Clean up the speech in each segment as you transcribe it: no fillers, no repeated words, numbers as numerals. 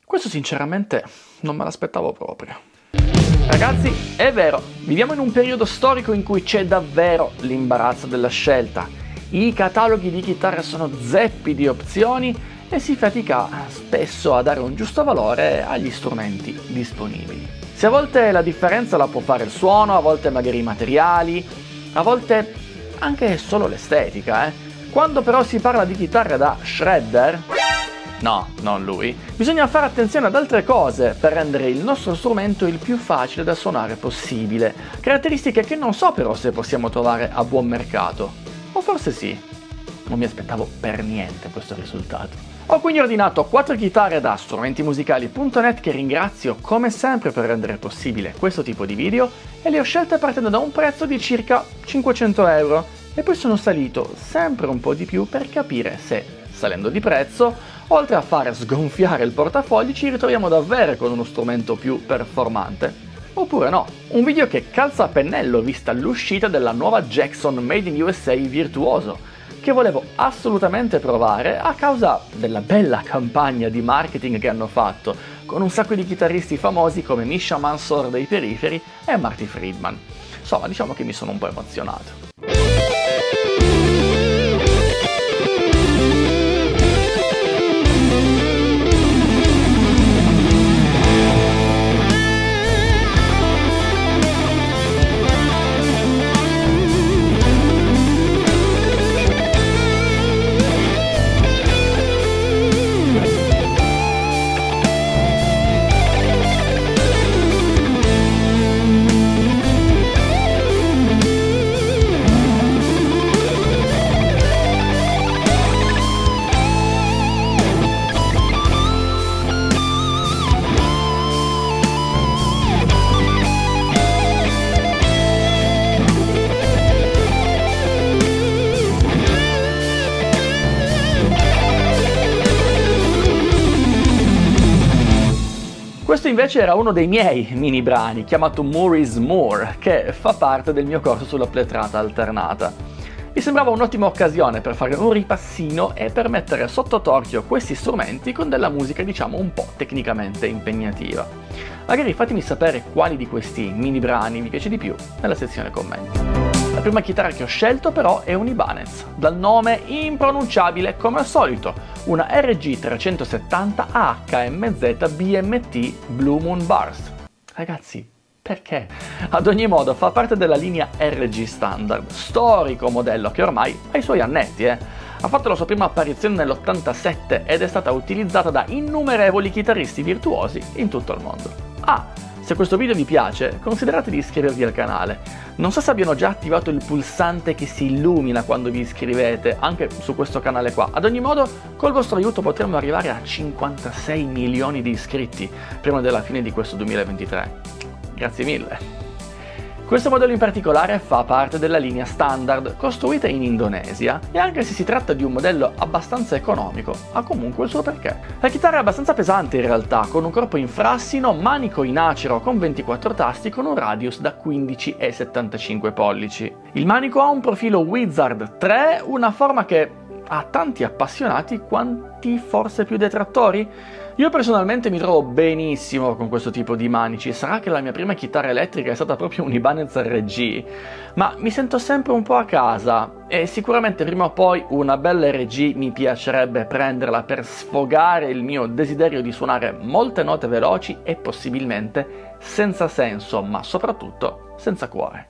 Questo sinceramente non me l'aspettavo proprio. Ragazzi, è vero, viviamo in un periodo storico in cui c'è davvero l'imbarazzo della scelta. I cataloghi di chitarre sono zeppi di opzioni e si fatica spesso a dare un giusto valore agli strumenti disponibili. Se a volte la differenza la può fare il suono, a volte magari i materiali, a volte anche solo l'estetica, Quando però si parla di chitarre da shredder, no, non lui, bisogna fare attenzione ad altre cose per rendere il nostro strumento il più facile da suonare possibile, caratteristiche che non so però se possiamo trovare a buon mercato, o forse sì, non mi aspettavo per niente questo risultato. Ho quindi ordinato 4 chitarre da strumentimusicali.net che ringrazio come sempre per rendere possibile questo tipo di video e le ho scelte partendo da un prezzo di circa 500 euro e poi sono salito sempre un po' di più per capire se, salendo di prezzo, oltre a fare sgonfiare il portafogli ci ritroviamo davvero con uno strumento più performante. Oppure no, un video che calza a pennello vista l'uscita della nuova Jackson Made in USA Virtuoso, che volevo assolutamente provare a causa della bella campagna di marketing che hanno fatto, con un sacco di chitarristi famosi come Misha Mansour dei Periferi e Marty Friedman. Insomma, diciamo che mi sono un po' emozionato. Questo invece era uno dei miei mini brani, chiamato More is More, che fa parte del mio corso sulla plectrata alternata. Mi sembrava un'ottima occasione per fare un ripassino e per mettere sotto torchio questi strumenti con della musica diciamo un po' tecnicamente impegnativa. Magari fatemi sapere quali di questi mini brani vi piace di più nella sezione commenti. La prima chitarra che ho scelto però è un Ibanez, dal nome impronunciabile come al solito, una RG 370 HMZ BMT Blue Moon Bars. Ragazzi, perché? Ad ogni modo fa parte della linea RG Standard, storico modello che ormai ha i suoi annetti, Ha fatto la sua prima apparizione nell'87 ed è stata utilizzata da innumerevoli chitarristi virtuosi in tutto il mondo. Se questo video vi piace, considerate di iscrivervi al canale. Non so se abbiano già attivato il pulsante che si illumina quando vi iscrivete, anche su questo canale qua. Ad ogni modo, col vostro aiuto potremmo arrivare a 56 milioni di iscritti prima della fine di questo 2023. Grazie mille! Questo modello in particolare fa parte della linea standard, costruita in Indonesia, e anche se si tratta di un modello abbastanza economico, ha comunque il suo perché. La chitarra è abbastanza pesante in realtà, con un corpo in frassino, manico in acero con 24 tasti con un radius da 15 e 75 pollici. Il manico ha un profilo Wizard 3, una forma che ha tanti appassionati quanti forse più detrattori? Io personalmente mi trovo benissimo con questo tipo di manici, sarà che la mia prima chitarra elettrica è stata proprio un Ibanez RG, ma mi sento sempre un po' a casa e sicuramente prima o poi una bella RG mi piacerebbe prenderla per sfogare il mio desiderio di suonare molte note veloci e possibilmente senza senso, ma soprattutto senza cuore.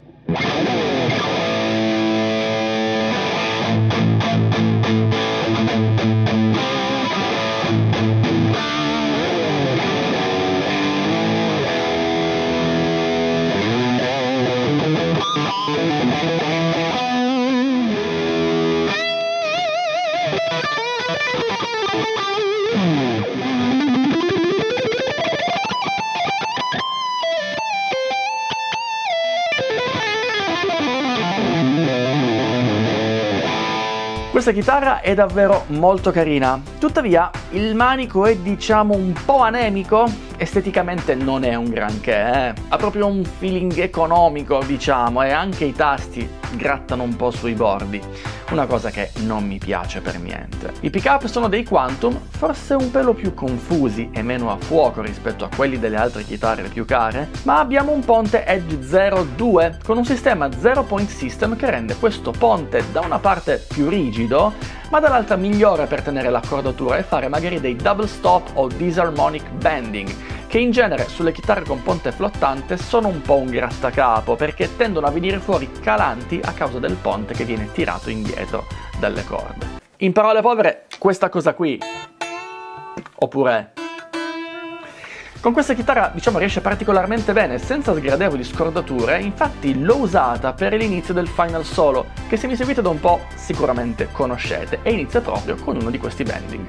Questa chitarra è davvero molto carina, tuttavia il manico è diciamo un po' anemico esteticamente non è un granché, ha proprio un feeling economico, diciamo, e anche i tasti grattano un po' sui bordi, una cosa che non mi piace per niente. I pick-up sono dei Quantum, forse un pelo più confusi e meno a fuoco rispetto a quelli delle altre chitarre più care, ma abbiamo un ponte Edge 02 con un sistema Zero Point System che rende questo ponte da una parte più rigido, ma dall'altra migliore per tenere l'accordatura e fare magari dei double stop o disharmonic bending, che in genere sulle chitarre con ponte flottante sono un po' un grattacapo, perché tendono a venire fuori calanti a causa del ponte che viene tirato indietro dalle corde. In parole povere, questa cosa qui, oppure... Con questa chitarra, diciamo, riesce particolarmente bene, senza sgradevoli scordature, infatti l'ho usata per l'inizio del final solo, che se mi seguite da un po' sicuramente conoscete, e inizia proprio con uno di questi bending.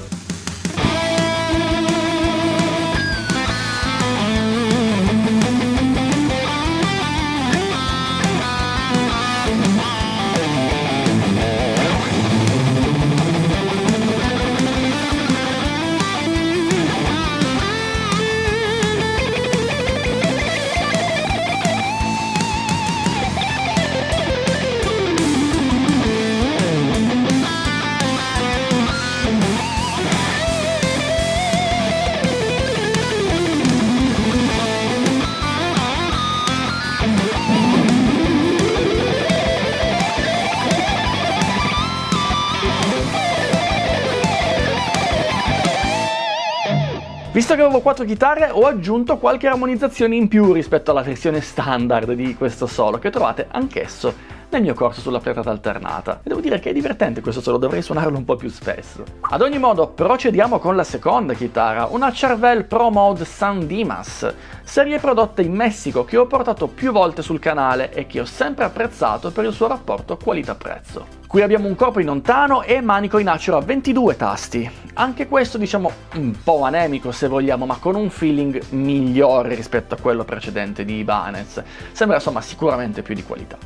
Visto che avevo 4 chitarre, ho aggiunto qualche armonizzazione in più rispetto alla versione standard di questo solo, che trovate anch'esso nel mio corso sulla plectrata alternata. E devo dire che è divertente questo solo, dovrei suonarlo un po' più spesso. Ad ogni modo, procediamo con la seconda chitarra, una Charvel Pro Mode San Dimas, serie prodotta in Messico che ho portato più volte sul canale e che ho sempre apprezzato per il suo rapporto qualità-prezzo. Qui abbiamo un corpo in ontano e manico in acero a 22 tasti. Anche questo, diciamo, un po' anemico se vogliamo, ma con un feeling migliore rispetto a quello precedente di Ibanez. Sembra insomma sicuramente più di qualità.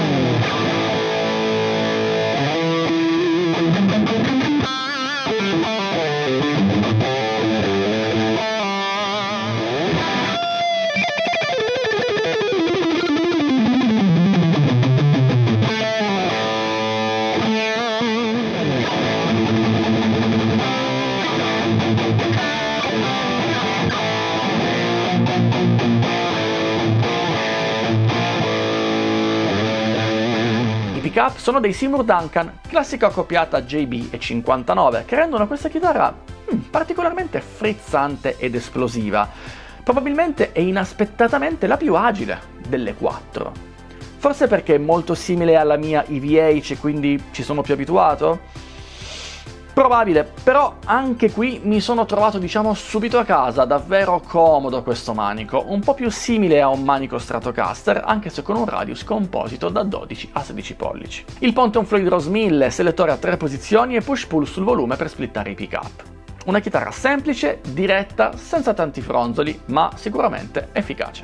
I pick-up sono dei Seymour Duncan, classica accoppiata JB e 59, che rendono questa chitarra particolarmente frizzante ed esplosiva. Probabilmente e inaspettatamente la più agile delle 4. Forse perché è molto simile alla mia EVH e quindi ci sono più abituato? Probabile, però anche qui mi sono trovato, diciamo, subito a casa, davvero comodo questo manico, un po' più simile a un manico Stratocaster, anche se con un radius composito da 12 a 16 pollici. Il ponte è un Floyd Rose 1000, selettore a 3 posizioni e push-pull sul volume per splittare i pick-up. Una chitarra semplice, diretta, senza tanti fronzoli, ma sicuramente efficace.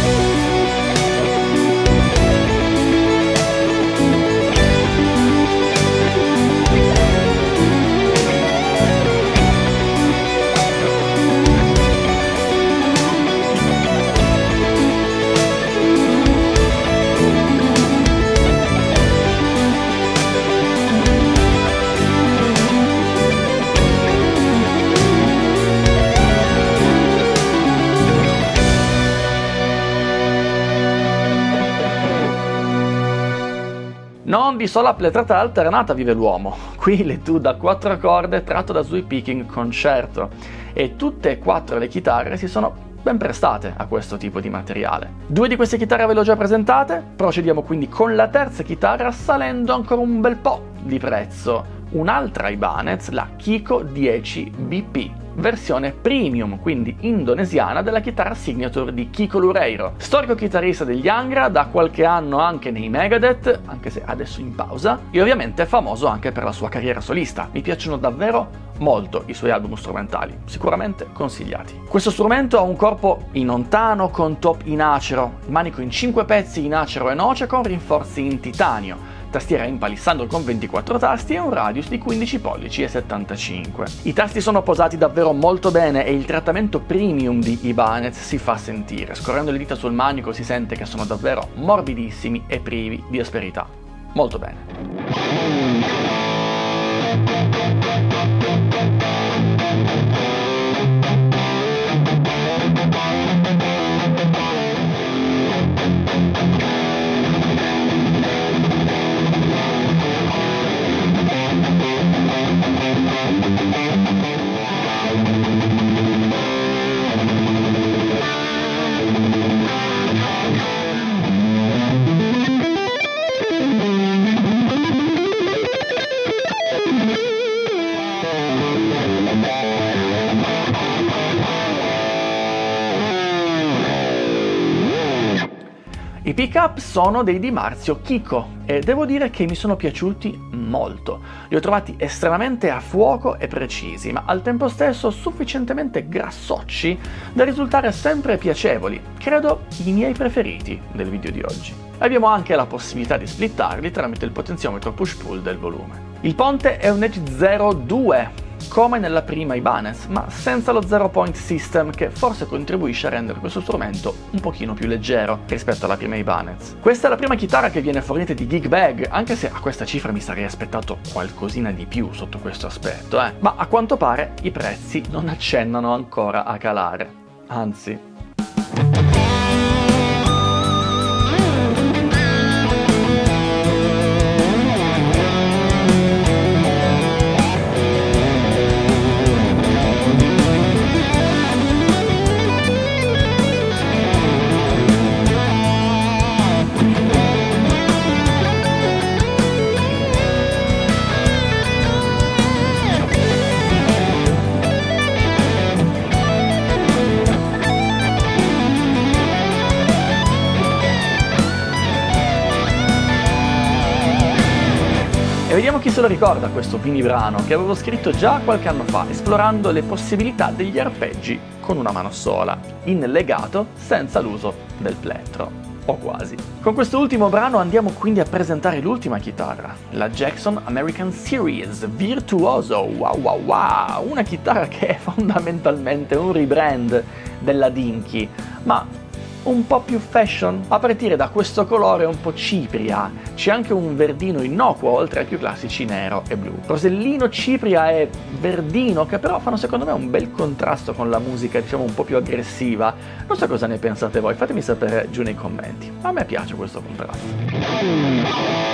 Non di sola plectrata alternata vive l'uomo, qui l'Etude da 4 corde tratto da Sweep Picking Concerto, e tutte e 4 le chitarre si sono ben prestate a questo tipo di materiale. 2 di queste chitarre ve le ho già presentate, procediamo quindi con la terza chitarra salendo ancora un bel po' di prezzo. Un'altra Ibanez, la Kiko 10 BP, versione premium, quindi indonesiana, della chitarra signature di Kiko Loureiro, storico chitarrista degli Angra, da qualche anno anche nei Megadeth, anche se adesso in pausa, e ovviamente famoso anche per la sua carriera solista. Mi piacciono davvero molto i suoi album strumentali, sicuramente consigliati. Questo strumento ha un corpo in ontano con top in acero, manico in 5 pezzi in acero e noce con rinforzi in titanio, tastiera in palissandro con 24 tasti e un radius di 15 pollici e 75. I tasti sono posati davvero molto bene e il trattamento premium di Ibanez si fa sentire. Scorrendo le dita sul manico si sente che sono davvero morbidissimi e privi di asperità. Molto bene. I pick-up sono dei Di Marzio Kiko e devo dire che mi sono piaciuti molto. Li ho trovati estremamente a fuoco e precisi, ma al tempo stesso sufficientemente grassocci da risultare sempre piacevoli. Credo i miei preferiti del video di oggi. Abbiamo anche la possibilità di splittarli tramite il potenziometro push-pull del volume. Il ponte è un Edge 02, come nella prima Ibanez, ma senza lo Zero Point System che forse contribuisce a rendere questo strumento un pochino più leggero rispetto alla prima Ibanez. Questa è la prima chitarra che viene fornita di Gig Bag, anche se a questa cifra mi sarei aspettato qualcosina di più sotto questo aspetto, ma a quanto pare i prezzi non accennano ancora a calare, anzi. E vediamo chi se lo ricorda questo mini brano che avevo scritto già qualche anno fa, esplorando le possibilità degli arpeggi con una mano sola, in legato senza l'uso del plettro, o quasi. Con quest'ultimo brano andiamo quindi a presentare l'ultima chitarra, la Jackson American Series Virtuoso, wow wow wow, una chitarra che è fondamentalmente un rebrand della Dinky, ma un po' più fashion, a partire da questo colore un po' cipria. C'è anche un verdino innocuo, oltre ai più classici nero e blu. Rosellino, cipria e verdino, che però fanno secondo me un bel contrasto con la musica, diciamo, un po' più aggressiva. Non so cosa ne pensate voi, fatemi sapere giù nei commenti. A me piace questo contrasto.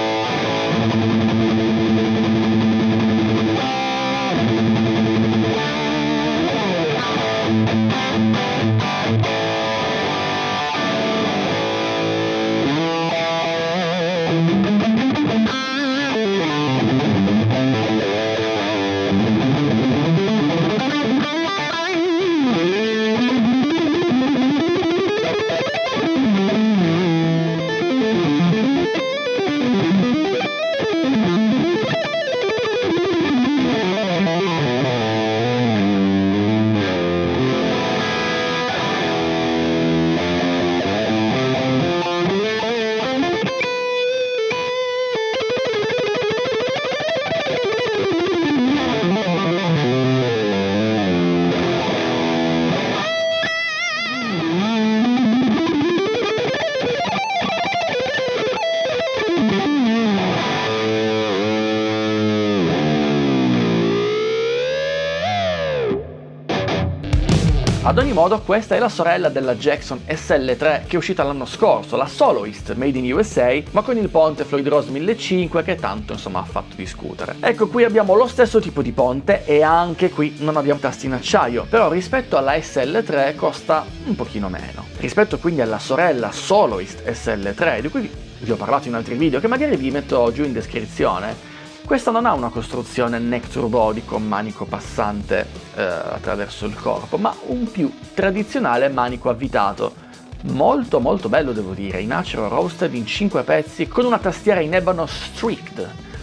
Ad ogni modo, questa è la sorella della Jackson SL3 che è uscita l'anno scorso, la Soloist Made in USA, ma con il ponte Floyd Rose 1500 che tanto insomma ha fatto discutere. Ecco, qui abbiamo lo stesso tipo di ponte e anche qui non abbiamo tasti in acciaio, però rispetto alla SL3 costa un pochino meno. Rispetto quindi alla sorella Soloist SL3, di cui vi ho parlato in altri video che magari vi metto giù in descrizione, questa non ha una costruzione neck to body con manico passante attraverso il corpo, ma un più tradizionale manico avvitato. Molto molto bello devo dire, in acero roasted in 5 pezzi con una tastiera in ebano streaked.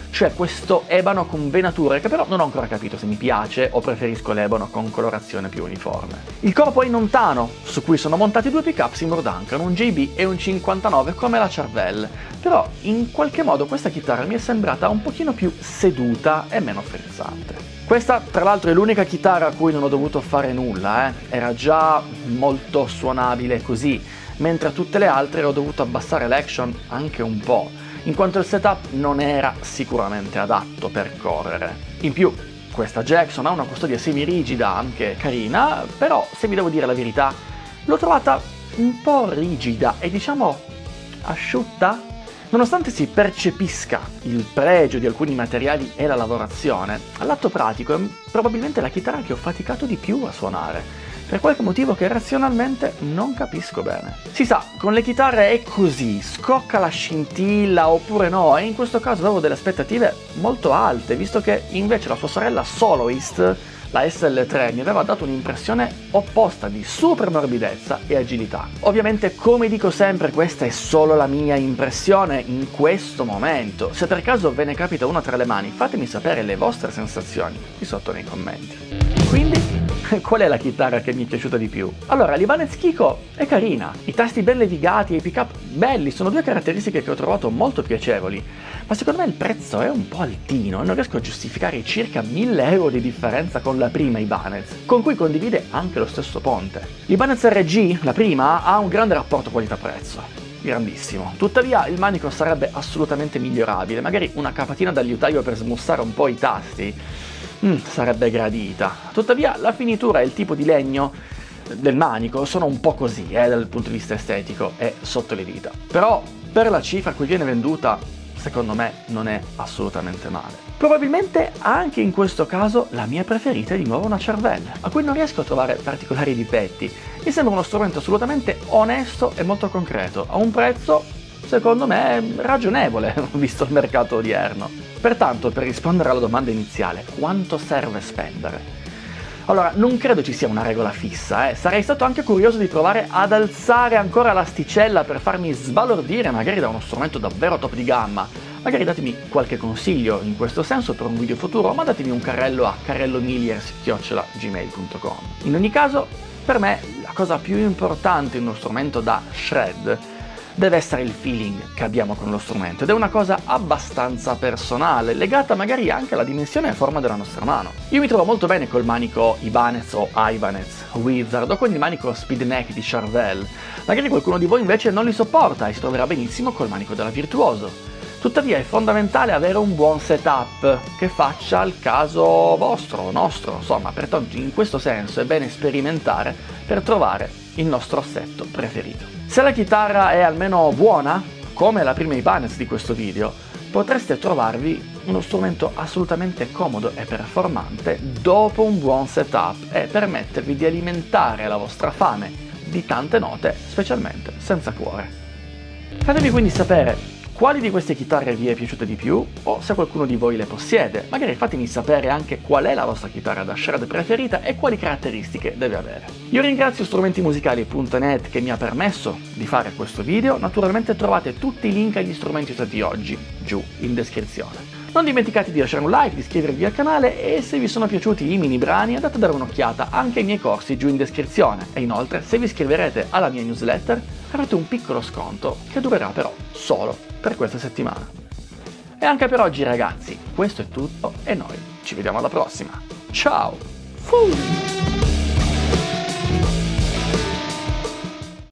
cioè questo ebano con venature che però non ho ancora capito se mi piace o preferisco l'ebano con colorazione più uniforme. Il corpo è in nontano, su cui sono montati due pick-up Seymour Duncan, un JB e un 59 come la Charvel, però in qualche modo questa chitarra mi è sembrata un pochino più seduta e meno frizzante. Questa, tra l'altro, è l'unica chitarra a cui non ho dovuto fare nulla, era già molto suonabile così, mentre a tutte le altre ho dovuto abbassare l'action anche un po', in quanto il setup non era sicuramente adatto per correre. In più, questa Jackson ha una custodia semirigida anche carina, però se vi devo dire la verità, l'ho trovata un po' rigida e diciamo asciutta. Nonostante si percepisca il pregio di alcuni materiali e la lavorazione, all'atto pratico è probabilmente la chitarra che ho faticato di più a suonare, per qualche motivo che razionalmente non capisco bene. Si sa, con le chitarre è così, scocca la scintilla oppure no, e in questo caso avevo delle aspettative molto alte, visto che invece la sua sorella Soloist, la SL3, mi aveva dato un'impressione opposta di super morbidezza e agilità. Ovviamente, come dico sempre, questa è solo la mia impressione in questo momento. Se per caso ve ne capita una tra le mani, fatemi sapere le vostre sensazioni qui sotto nei commenti. Quindi, qual è la chitarra che mi è piaciuta di più? Allora, l'Ibanez Kiko è carina, i tasti ben levigati e i pick-up belli sono due caratteristiche che ho trovato molto piacevoli, ma secondo me il prezzo è un po' altino e non riesco a giustificare i circa 1000 euro di differenza con la prima Ibanez, con cui condivide anche lo stesso ponte. L'Ibanez RG, la prima, ha un grande rapporto qualità-prezzo, grandissimo. Tuttavia il manico sarebbe assolutamente migliorabile, magari una capatina da liutaio per smussare un po' i tasti sarebbe gradita. Tuttavia la finitura e il tipo di legno del manico sono un po' così dal punto di vista estetico e sotto le dita. Però per la cifra a cui viene venduta, secondo me non è assolutamente male. Probabilmente anche in questo caso la mia preferita è di nuovo una Charvel, a cui non riesco a trovare particolari difetti. Mi sembra uno strumento assolutamente onesto e molto concreto, a un prezzo secondo me ragionevole, visto il mercato odierno. Pertanto, per rispondere alla domanda iniziale, quanto serve spendere? Allora, non credo ci sia una regola fissa, Sarei stato anche curioso di provare ad alzare ancora l'asticella per farmi sbalordire magari da uno strumento davvero top di gamma. Magari datemi qualche consiglio in questo senso per un video futuro, ma datemi un carrello a carrellomilliers@gmail.com. In ogni caso, per me, la cosa più importante in uno strumento da shred deve essere il feeling che abbiamo con lo strumento, ed è una cosa abbastanza personale, legata magari anche alla dimensione e forma della nostra mano. Io mi trovo molto bene col manico Ibanez o Ibanez Wizard o con il manico Speed Neck di Charvel. Magari qualcuno di voi invece non li sopporta e si troverà benissimo col manico della Virtuoso. Tuttavia è fondamentale avere un buon setup che faccia il caso vostro, nostro, insomma, pertanto in questo senso è bene sperimentare per trovare il nostro assetto preferito. Se la chitarra è almeno buona, come la prima Ibanez di questo video, potreste trovarvi uno strumento assolutamente comodo e performante dopo un buon setup e permettervi di alimentare la vostra fame di tante note, specialmente senza cuore. Fatemi quindi sapere quali di queste chitarre vi è piaciuta di più, o se qualcuno di voi le possiede. Magari fatemi sapere anche qual è la vostra chitarra da shred preferita e quali caratteristiche deve avere. Io ringrazio strumentimusicali.net che mi ha permesso di fare questo video. Naturalmente trovate tutti i link agli strumenti usati oggi giù in descrizione. Non dimenticate di lasciare un like, di iscrivervi al canale e se vi sono piaciuti i mini brani andate a dare un'occhiata anche ai miei corsi giù in descrizione. E inoltre, se vi iscriverete alla mia newsletter, avrete un piccolo sconto che durerà però solo per questa settimana. E anche per oggi ragazzi, questo è tutto e noi ci vediamo alla prossima. Ciao!